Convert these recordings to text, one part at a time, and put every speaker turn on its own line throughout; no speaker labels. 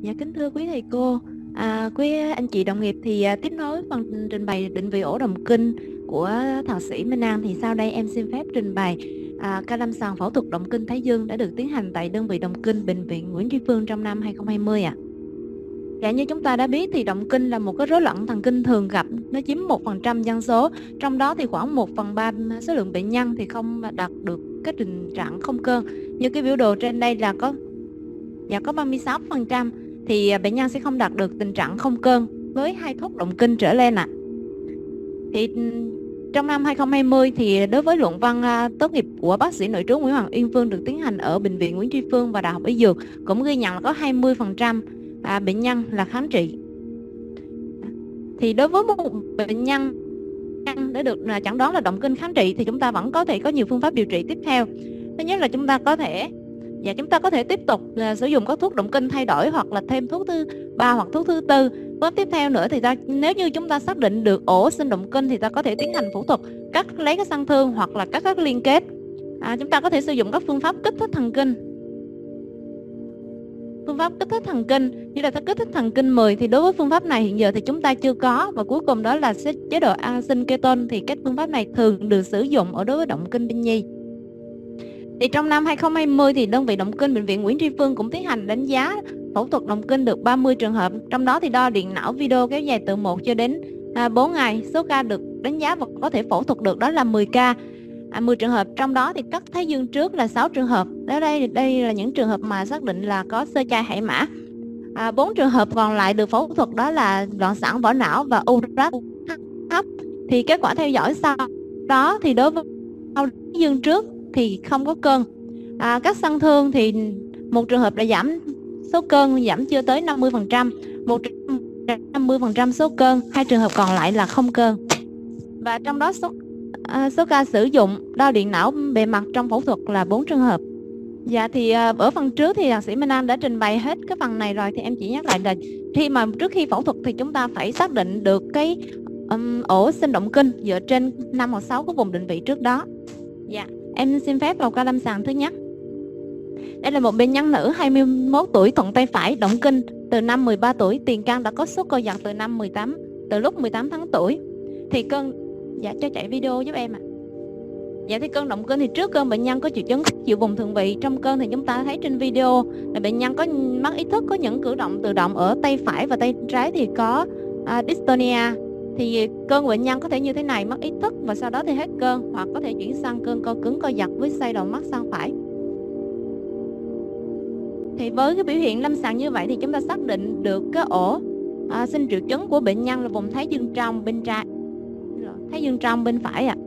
Dạ kính thưa quý thầy cô, quý anh chị đồng nghiệp thì tiếp nối phần trình bày định vị ổ động kinh của thạc sĩ Minh An thì sau đây em xin phép trình bày ca lâm sàng phẫu thuật động kinh thái dương đã được tiến hành tại đơn vị động kinh Bệnh viện Nguyễn Tri Phương trong năm 2020 ạ. Dạ như chúng ta đã biết thì động kinh là một cái rối loạn thần kinh thường gặp, nó chiếm 1% dân số, trong đó thì khoảng 1/3 số lượng bệnh nhân thì không đạt được cái tình trạng không cơn. Như cái biểu đồ trên đây là có 36% thì bệnh nhân sẽ không đạt được tình trạng không cơn với 2 thuốc động kinh trở lên ạ. Thì trong năm 2020 thì đối với luận văn tốt nghiệp của bác sĩ nội trú Nguyễn Hoàng Uyên Phương được tiến hành ở Bệnh viện Nguyễn Tri Phương và Đại học Y Dược cũng ghi nhận là có 20% bệnh nhân là khám trị. Thì đối với một bệnh nhân đã được chẩn đoán là động kinh khám trị thì chúng ta vẫn có thể có nhiều phương pháp điều trị tiếp theo. Thứ nhất là chúng ta có thể tiếp tục sử dụng các thuốc động kinh thay đổi hoặc là thêm thuốc thứ 3 hoặc thuốc thứ 4. Bước tiếp theo nữa thì nếu như chúng ta xác định được ổ sinh động kinh thì ta có thể tiến hành phẫu thuật cắt lấy cái xăng thương hoặc là cắt các liên kết. Chúng ta có thể sử dụng các phương pháp kích thích thần kinh. Phương pháp kích thích thần kinh như là kích thích thần kinh 10 thì đối với phương pháp này hiện giờ thì chúng ta chưa có, và cuối cùng đó là chế độ an sinh keton thì các phương pháp này thường được sử dụng ở đối với động kinh bệnh nhi. Thì trong năm 2020 thì đơn vị động kinh Bệnh viện Nguyễn Tri Phương cũng tiến hành đánh giá phẫu thuật động kinh được 30 trường hợp, trong đó thì đo điện não video kéo dài từ 1 cho đến 4 ngày. Số ca được đánh giá và có thể phẫu thuật được đó là 10 ca. 10 trường hợp, trong đó thì cắt thái dương trước là 6 trường hợp. Đây là những trường hợp mà xác định là có xơ chai hải mã. 4 trường hợp còn lại được phẫu thuật đó là loạn sản vỏ não và u rác thấp. Thì kết quả theo dõi sau đó thì đối với thái dương trước thì không có cơn. Các xăng thương thì một trường hợp đã giảm số cơn, giảm chưa tới 50%, 150% số cơn, 2 trường hợp còn lại là không cơn. Và trong đó số ca sử dụng đo điện não bề mặt trong phẫu thuật là 4 trường hợp. Dạ thì ở phần trước thì thạc sĩ Minh An đã trình bày hết cái phần này rồi, thì em chỉ nhắc lại là trước khi phẫu thuật thì chúng ta phải xác định được cái ổ sinh động kinh dựa trên 5 hoặc 6 cái vùng định vị trước đó. Dạ, em xin phép vào ca lâm sàng thứ nhất. Đây là một bệnh nhân nữ 21 tuổi, thuận tay phải, động kinh từ năm 13 tuổi, tiền căn đã có sốt co giật từ lúc 18 tháng tuổi. Thì dạ cho chạy video giúp em ạ. Dạ thì cơn động kinh thì trước cơn bệnh nhân có triệu chứng chịu vùng thượng vị. Trong cơn thì chúng ta thấy trên video là bệnh nhân có mất ý thức, có những cử động tự động ở tay phải và tay trái thì có dystonia. Thì cơn bệnh nhân có thể như thế này, mất ý thức và sau đó thì hết cơn, hoặc có thể chuyển sang cơn co cứng co giật với xoay đầu mắt sang phải. Thì với cái biểu hiện lâm sàng như vậy thì chúng ta xác định được cái ổ sinh triệu chứng của bệnh nhân là vùng thái dương trong bên trái, thái dương trong bên phải ạ.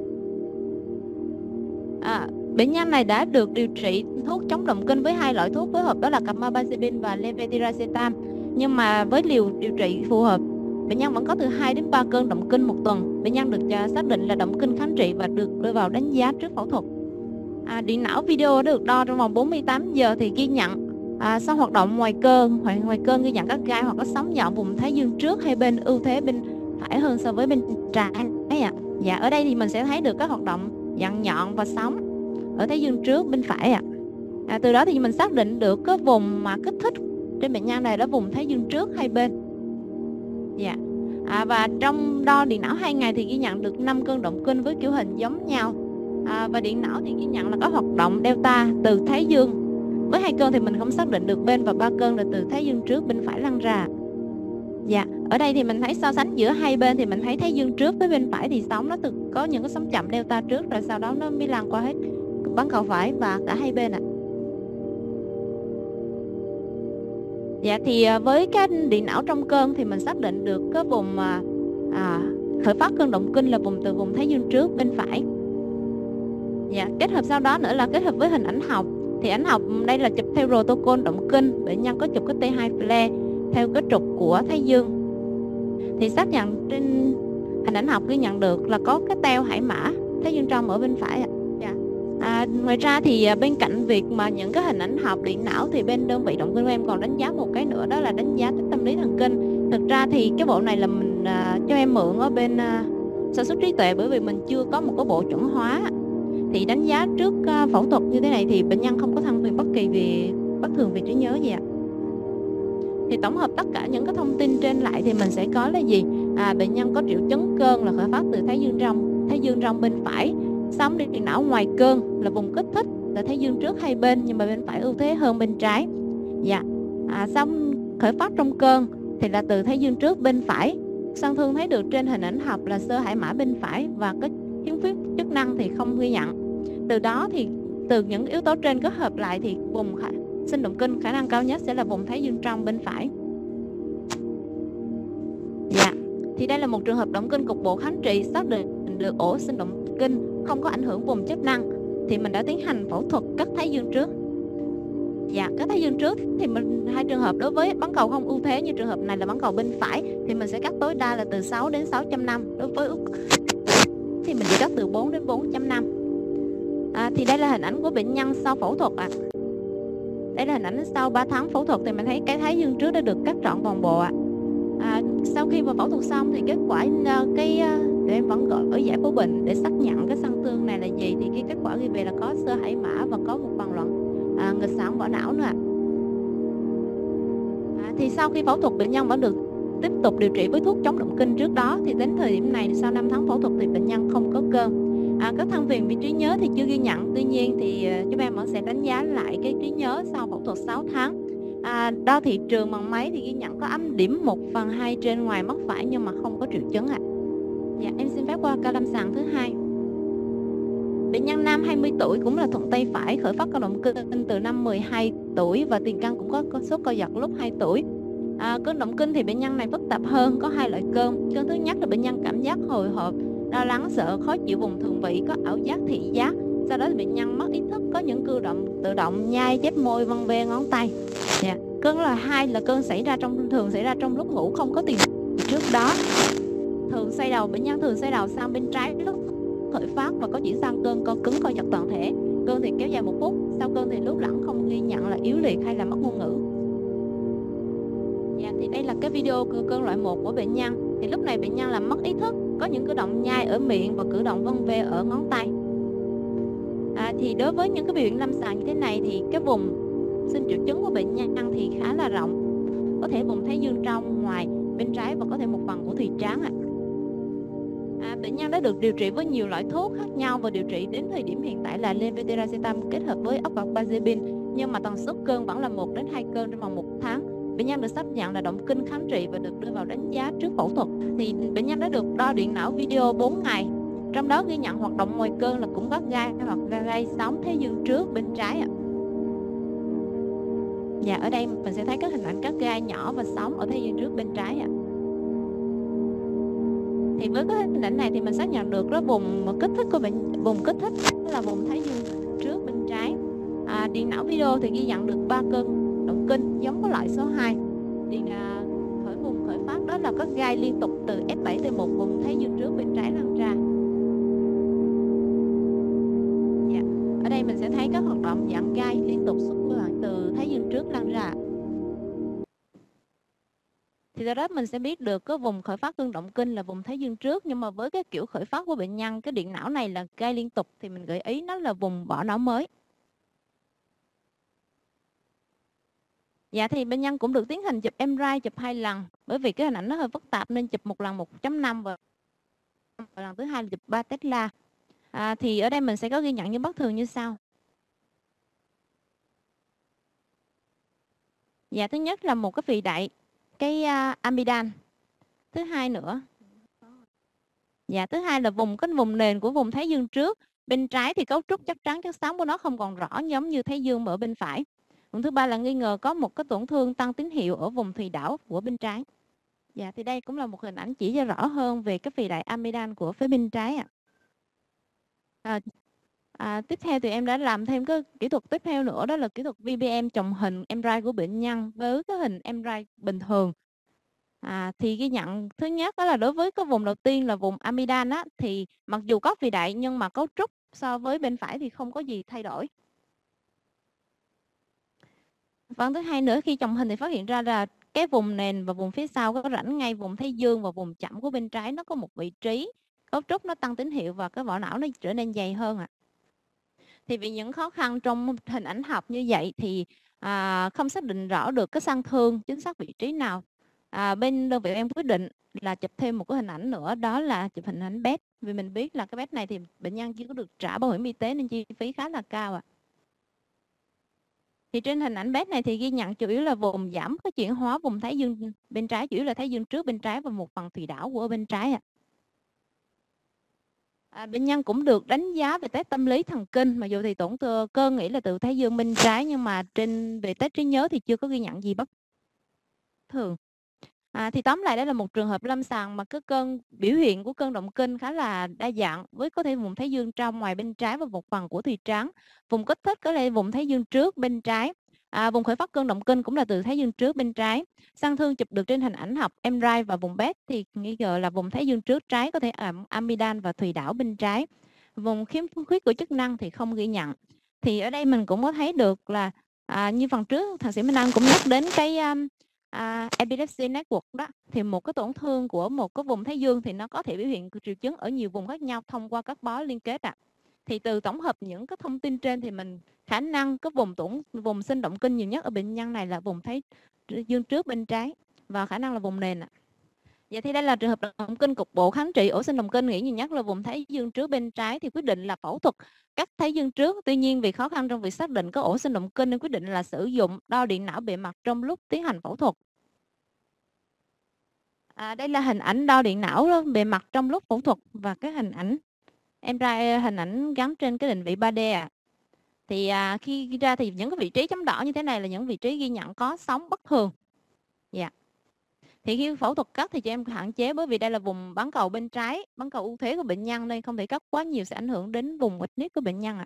Bệnh nhân này đã được điều trị thuốc chống động kinh với 2 loại thuốc phối hợp, đó là carbamazepine và levetiracetam. Nhưng mà với liều điều trị phù hợp, bệnh nhân vẫn có từ 2 đến 3 cơn động kinh một tuần. Bệnh nhân được xác định là động kinh kháng trị và được đưa vào đánh giá trước phẫu thuật. Điện não video đã được đo trong vòng 48 giờ thì ghi nhận sau hoạt động ngoài cơ ghi nhận các gai hoặc có sóng nhọn vùng thái dương trước hay bên ưu thế bên phải hơn so với bên trái. Dạ ở đây thì mình sẽ thấy được các hoạt động dặn nhọn và sóng ở thái dương trước bên phải ạ. Từ đó thì mình xác định được cái vùng mà kích thích trên bệnh nhân này đó vùng thái dương trước hai bên. Dạ. Và trong đo điện não 2 ngày thì ghi nhận được 5 cơn động kinh với kiểu hình giống nhau. Và điện não thì ghi nhận là có hoạt động delta từ thái dương. Với 2 cơn thì mình không xác định được bên, và 3 cơn là từ thái dương trước bên phải lăn ra. Dạ, ở đây thì mình thấy so sánh giữa hai bên thì mình thấy thái dương trước với bên phải thì sóng nó có những cái sóng chậm delta trước, rồi sau đó nó mới lan qua hết bán cầu phải và cả hai bên ạ. Dạ thì với cái điện não trong cơn thì mình xác định được cái vùng khởi phát cơn động kinh là từ vùng thái dương trước bên phải. Dạ, kết hợp sau đó nữa là kết hợp với hình ảnh học. Thì ảnh học đây là chụp theo protocol động kinh, bệnh nhân có chụp cái T2 flare theo cái trục của thái dương. Thì xác nhận trên hình ảnh học ghi nhận được là có cái teo hải mã thái dương trong ở bên phải ạ. Dạ. Ngoài ra thì bên cạnh việc mà những cái hình ảnh học điện não thì bên đơn vị động kinh của em còn đánh giá một cái nữa, đó là đánh giá tích tâm lý thần kinh. Thực ra thì cái bộ này là mình cho em mượn ở bên sản xuất trí tuệ, bởi vì mình chưa có một cái bộ chuẩn hóa. Thì đánh giá trước phẫu thuật như thế này thì bệnh nhân không có than phiền bất kỳ vì bất thường về trí nhớ gì ạ. Thì tổng hợp tất cả những cái thông tin trên lại thì mình sẽ có là gì? Bệnh nhân có triệu chứng cơn là khởi phát từ thái dương trong bên phải, sóng điện não ngoài cơn là vùng kích thích là thái dương trước hai bên nhưng mà bên phải ưu thế hơn bên trái. Dạ. Xong khởi phát trong cơn thì là từ thái dương trước bên phải. Sang Thương thấy được trên hình ảnh học là xơ hải mã bên phải và cái khiếm khuyết chức năng thì không ghi nhận. Từ đó thì từ những yếu tố trên kết hợp lại thì vùng sinh động kinh khả năng cao nhất sẽ là vùng thái dương trong bên phải. Dạ. Thì đây là một trường hợp động kinh cục bộ kháng trị, xác định được ổ sinh động kinh không có ảnh hưởng vùng chức năng thì mình đã tiến hành phẫu thuật cắt thái dương trước. Dạ, cắt thái dương trước thì mình hai trường hợp đối với bán cầu không ưu thế như trường hợp này là bán cầu bên phải thì mình sẽ cắt tối đa là từ 6 đến 6.5. Đối với thì mình chỉ cắt từ 4 đến 4.5. Thì đây là hình ảnh của bệnh nhân sau phẫu thuật ạ. Đây là hình ảnh sau 3 tháng phẫu thuật thì mình thấy cái thái dương trước đã được cắt trọn toàn bộ ạ. Sau khi mà phẫu thuật xong thì kết quả tụi em vẫn gọi ở giải phẫu bệnh để xác nhận cái xăng xương này là gì thì cái kết quả ghi về là có xơ hải mã và có một phần loạn nghịch sản vỏ não nữa ạ. Thì sau khi phẫu thuật bệnh nhân vẫn được tiếp tục điều trị với thuốc chống động kinh trước đó thì đến thời điểm này sau 5 tháng phẫu thuật thì bệnh nhân không có cơn. Các than phiền vị trí nhớ thì chưa ghi nhận, tuy nhiên thì chúng em vẫn sẽ đánh giá lại cái trí nhớ sau phẫu thuật 6 tháng. Đo thị trường bằng máy thì ghi nhận có âm điểm 1/2 trên ngoài mắt phải nhưng mà không có triệu chứng ạ. Dạ, em xin phép qua ca lâm sàng thứ hai. Bệnh nhân nam 20 tuổi cũng là thuận tay phải, khởi phát cơn động kinh từ năm 12 tuổi và tiền căn cũng có sốt co giật lúc 2 tuổi. Cơn động kinh thì bệnh nhân này phức tạp hơn, có hai loại cơn. Cơn thứ nhất là bệnh nhân cảm giác hồi hộp, lo lắng sợ, khó chịu vùng thượng vị, có ảo giác thị giác. Sau đó thì bệnh nhân mất ý thức, có những cử động tự động nhai, chép môi, vân ve ngón tay. Dạ. Cơn là hai là cơn thường xảy ra trong lúc ngủ không có tiền trước đó. Bệnh nhân thường xoay đầu sang bên trái lúc khởi phát và có chuyển sang cơn co cứng co giật toàn thể. Cơn thì kéo dài 1 phút, sau cơn thì lúc lẳng không ghi nhận là yếu liệt hay là mất ngôn ngữ. Dạ, thì đây là cái video cơn loại 1 của bệnh nhân. Thì lúc này bệnh nhân là mất ý thức, có những cử động nhai ở miệng và cử động vân ve ở ngón tay. Thì đối với những cái biểu hiện lâm sàng như thế này thì cái vùng sinh triệu chứng của bệnh nhân thì khá là rộng, có thể vùng thái dương trong, ngoài, bên trái và có thể một phần của thùy trán ạ. Bệnh nhân đã được điều trị với nhiều loại thuốc khác nhau và điều trị đến thời điểm hiện tại là levetiracetam kết hợp với oxcarbazepine, nhưng mà tần suất cơn vẫn là 1 đến 2 cơn trong vòng 1 tháng. Bệnh nhân được xác nhận là động kinh kháng trị và được đưa vào đánh giá trước phẫu thuật. Thì bệnh nhân đã được đo điện não video 4 ngày, trong đó ghi nhận hoạt động ngoài cơn là cũng có gai hoặc gai sóng thái dương trước bên trái ạ. Dạ, ở đây mình sẽ thấy các hình ảnh các gai nhỏ và sóng ở thái dương trước bên trái ạ. Thì với cái hình ảnh này thì mình xác nhận được đó vùng kích thích là vùng thái dương trước bên trái. Điện não video thì ghi nhận được 3 cơn động kinh giống với loại số 2. Vùng khởi phát đó là các gai liên tục từ F7 T1 vùng thái dương trước bên trái lan ra. Dạ. Ở đây mình sẽ thấy các hoạt động dạng gai liên tục xuất hiện từ thái dương trước lan ra. Thì do đó mình sẽ biết được cái vùng khởi phát cơn động kinh là vùng thái dương trước, nhưng mà với cái kiểu khởi phát của bệnh nhân, cái điện não này là gai liên tục thì mình gợi ý nó là vùng vỏ não mới. Dạ, thì bệnh nhân cũng được tiến hành chụp MRI, chụp 2 lần, bởi vì cái hình ảnh nó hơi phức tạp nên chụp một lần 1.5 và lần thứ hai là chụp 3 Tesla. Thì ở đây mình sẽ có ghi nhận những bất thường như sau. Dạ, thứ nhất là một cái phì đại, cái amidan. Thứ hai nữa, dạ, thứ hai là vùng nền của vùng thái dương trước. Bên trái thì cấu trúc chắc chắn chất xám của nó không còn rõ giống như thái dương ở bên phải. Vùng thứ ba là nghi ngờ có một cái tổn thương tăng tín hiệu ở vùng thùy đảo của bên trái. Dạ, thì đây cũng là một hình ảnh chỉ ra rõ hơn về cái phì đại amidan của phía bên trái ạ. Tiếp theo thì em đã làm thêm cái kỹ thuật tiếp theo nữa, đó là kỹ thuật VBM chồng hình MRI của bệnh nhân với cái hình MRI bình thường. Thì ghi nhận thứ nhất đó là đối với cái vùng đầu tiên là vùng amidan thì mặc dù có phì đại nhưng mà cấu trúc so với bên phải thì không có gì thay đổi. Phần thứ hai nữa, khi chồng hình thì phát hiện ra là cái vùng nền và vùng phía sau có rãnh ngay vùng thái dương và vùng chậm của bên trái nó có một vị trí cấu trúc nó tăng tín hiệu và cái vỏ não nó trở nên dày hơn ạ. Thì vì những khó khăn trong hình ảnh học như vậy thì không xác định rõ được cái sang thương chính xác vị trí nào. Bên đơn vị em quyết định là chụp thêm một cái hình ảnh nữa, đó là chụp hình ảnh PET. Vì mình biết là cái PET này thì bệnh nhân chưa có được trả bảo hiểm y tế nên chi phí khá là cao ạ. Thì trên hình ảnh PET này thì ghi nhận chủ yếu là vùng giảm cái chuyển hóa vùng thái dương bên trái, chủ yếu là thái dương trước bên trái và một phần thùy đảo của bên trái ạ. Bệnh nhân cũng được đánh giá về test tâm lý thần kinh, mặc dù thì tổn thương cơ nghĩ là từ thái dương bên trái, nhưng mà về test trí nhớ thì chưa có ghi nhận gì bất thường. Thì tóm lại đây là một trường hợp lâm sàng mà cái cơn biểu hiện của cơn động kinh khá là đa dạng, với có thể vùng thái dương trong ngoài bên trái và một phần của thùy trán. Vùng kích thích có thể vùng thái dương trước bên trái. Vùng khởi phát cơn động kinh cũng là từ thái dương trước bên trái. Sang thương chụp được trên hình ảnh học MRI và vùng PET thì nghi ngờ là vùng thái dương trước trái, có thể amidan và thùy đảo bên trái. Vùng khiếm khuyết của chức năng thì không ghi nhận. Thì ở đây mình cũng có thấy được là như phần trước thạc sĩ Minh Anh cũng nhắc đến cái epilepsy network đó, thì một cái tổn thương của một cái vùng thái dương thì nó có thể biểu hiện triệu chứng ở nhiều vùng khác nhau thông qua các bó liên kết Thì từ tổng hợp những cái thông tin trên thì mình khả năng cái vùng sinh động kinh nhiều nhất ở bệnh nhân này là vùng thái dương trước bên trái và khả năng là vùng nền Vậy thì đây là trường hợp động kinh cục bộ kháng trị ổ sinh động kinh, nghĩ nhiều nhất là vùng thái dương trước bên trái thì quyết định là phẫu thuật cắt thái dương trước. Tuy nhiên vì khó khăn trong việc xác định có ổ sinh động kinh nên quyết định là sử dụng đo điện não bề mặt trong lúc tiến hành phẫu thuật. Đây là hình ảnh đo điện não đó, bề mặt trong lúc phẫu thuật và cái hình ảnh em ra hình ảnh gắn trên cái định vị 3D Thì khi ghi ra thì những cái vị trí chấm đỏ như thế này là những vị trí ghi nhận có sóng bất thường. Dạ. Thì khi phẫu thuật cắt thì cho em hạn chế, bởi vì đây là vùng bán cầu bên trái, bán cầu ưu thế của bệnh nhân nên không thể cắt quá nhiều sẽ ảnh hưởng đến vùng ích niết của bệnh nhân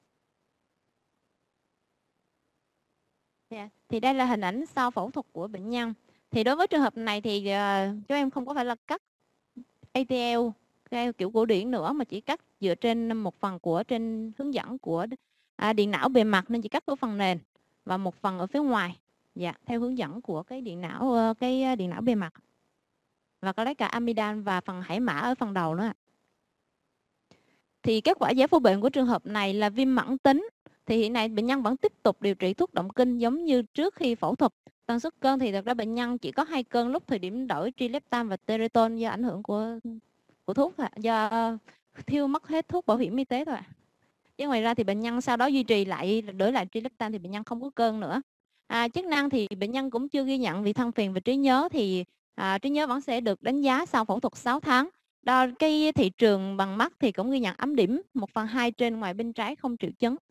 Thì đây là hình ảnh sau phẫu thuật của bệnh nhân. Thì đối với trường hợp này thì cho em không có phải là cắt ATL theo kiểu cổ điển nữa, mà chỉ cắt dựa trên một phần của trên hướng dẫn của điện não bề mặt, nên chỉ cắt ở phần nền và một phần ở phía ngoài. Dạ, theo hướng dẫn của cái điện não bề mặt. Và có lấy cả amidan và phần hải mã ở phần đầu nữa Thì kết quả giải phẫu bệnh của trường hợp này là viêm mãn tính. Thì hiện nay bệnh nhân vẫn tiếp tục điều trị thuốc động kinh giống như trước khi phẫu thuật. Tần suất cơn thì thật ra bệnh nhân chỉ có 2 cơn lúc thời điểm đổi trileptan và tereton do ảnh hưởng của thuốc, do thiêu mất hết thuốc bảo hiểm y tế thôi Chứ ngoài ra thì bệnh nhân sau đó duy trì lại đổi lại trileptan thì bệnh nhân không có cơn nữa. Chức năng thì bệnh nhân cũng chưa ghi nhận vì than phiền về trí nhớ, thì trí nhớ vẫn sẽ được đánh giá sau phẫu thuật 6 tháng. Đo cái thị trường bằng mắt thì cũng ghi nhận ấm điểm 1/2 trên ngoài bên trái không triệu chứng.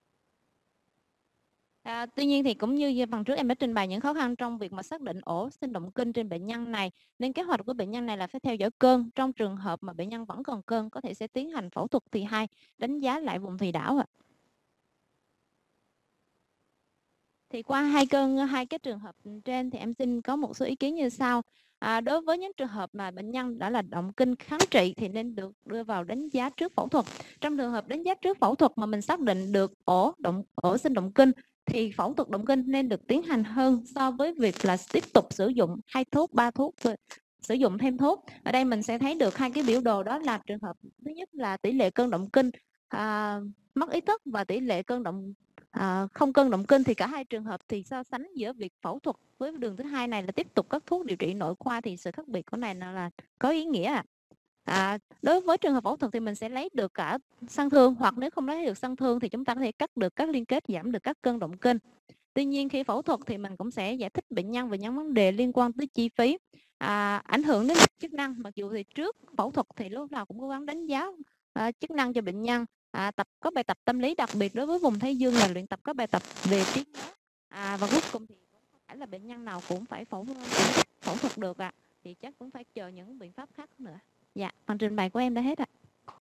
Tuy nhiên thì cũng như phần trước em đã trình bày những khó khăn trong việc mà xác định ổ sinh động kinh trên bệnh nhân này, nên kế hoạch của bệnh nhân này là phải theo dõi cơn. Trong trường hợp mà bệnh nhân vẫn còn cơn có thể sẽ tiến hành phẫu thuật thì 2, đánh giá lại vùng thùy đảo Thì qua hai cái trường hợp trên thì em xin có một số ý kiến như sau. Đối với những trường hợp mà bệnh nhân đã là động kinh kháng trị thì nên được đưa vào đánh giá trước phẫu thuật. Trong trường hợp đánh giá trước phẫu thuật mà mình xác định được ổ sinh động kinh thì phẫu thuật động kinh nên được tiến hành hơn so với việc là tiếp tục sử dụng 2 thuốc, 3 thuốc, sử dụng thêm thuốc. Ở đây mình sẽ thấy được hai cái biểu đồ, đó là trường hợp thứ nhất là tỷ lệ cơn động kinh mất ý thức và tỷ lệ không cơn động kinh. Thì cả hai trường hợp thì so sánh giữa việc phẫu thuật với đường thứ hai này là tiếp tục các thuốc điều trị nội khoa thì sự khác biệt của này là có ý nghĩa đối với trường hợp phẫu thuật thì mình sẽ lấy được cả sang thương, hoặc nếu không lấy được sang thương thì chúng ta có thể cắt được các liên kết, giảm được các cơn động kinh. Tuy nhiên khi phẫu thuật thì mình cũng sẽ giải thích bệnh nhân về những vấn đề liên quan tới chi phí, ảnh hưởng đến chức năng. Mặc dù thì trước phẫu thuật thì lúc nào cũng cố gắng đánh giá chức năng cho bệnh nhân, có bài tập tâm lý, đặc biệt đối với vùng thái dương là luyện tập các bài tập về trí nhớ, và cuối cùng thì cũng không phải là bệnh nhân nào cũng phải phẫu thuật được thì chắc cũng phải chờ những biện pháp khác nữa. Dạ, phần trình bày của em đã hết ạ.